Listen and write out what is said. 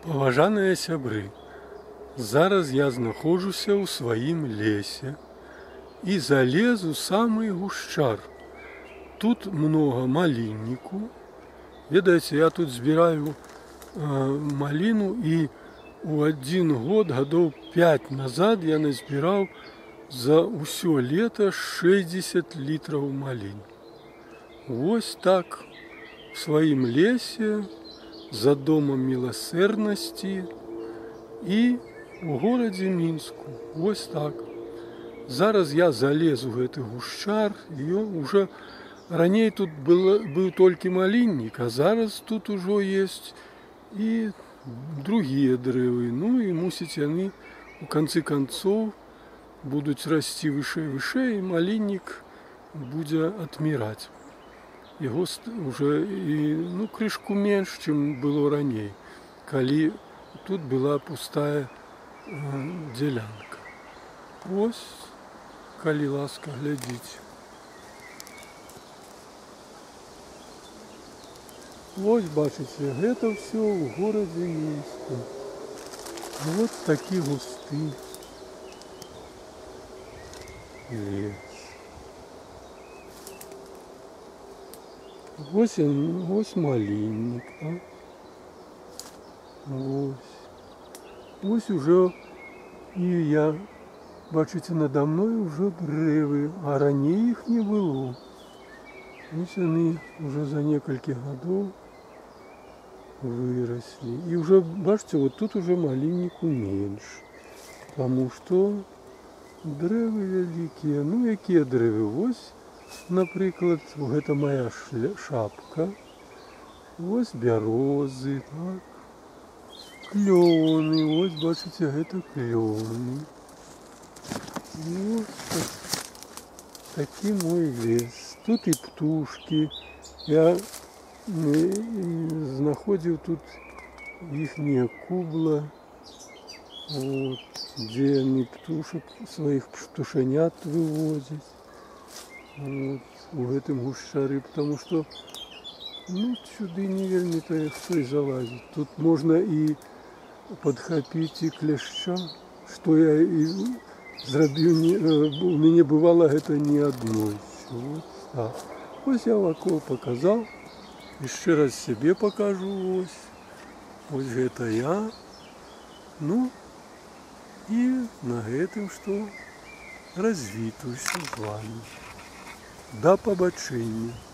Паважаныя сябры, зараз я знаходжуся ў сваім лесе і залез у самы гушчар. Тут много малінніку. Ведаеце, я тут збіраю маліну, і у один год, гадоў 5 назад, я назбіраў за ўсё лето 60 літраў маліны. Вось так в сваім лесе, за домом милосердности и у горадзе Мінску. Вось так. Зараз я залез у гэты гушчар, і уже раней тут быў толькі маліннік, а зараз тут ужо есть і другія дрэвы. Ну і мусіць яны у канцы канцоў будуць расці вышэй, і маліннік будзе адміраць. Яго уже крышку менш, чым было раней, калі тут была пустая дзялянка. Вось, калі ласка, глядзіце. Вось, бачыце, гэта ўсё ў горадзе Мінску. Вот такі густы лес. Вось маліннік, так? Вось уже і я, бачыце, надо мной уже дрэвы, а раней іх не было. Вось яны уже за некалькі гадоў выраслі. І уже, бачыце, вот тут уже малінніку менш, таму што дрэвы вялікія. Ну, якія дрэвы? Вось, напрыклад, гэта моя шапка. Вось бярозы, так. Клёны, вось, бачыце, гэта клёны. Вось такі мой лес. Тут і птушкі. Я знаходзіў тут іхнія кубла, дзе яны птушак, сваіх птушанят вывозяць. У гэтым гушчары, потому что сюды не вельмі-то хто і залазіць. Тут можна і падхапіць і кляшча, што я і зрабіў. У мяне бывала гэта не адной. Вось я вакол паказаў, яшчэ раз сябе пакажу. Вось гэта я. Ну і на гэтым што развітваюся з вами. Да пабачэння.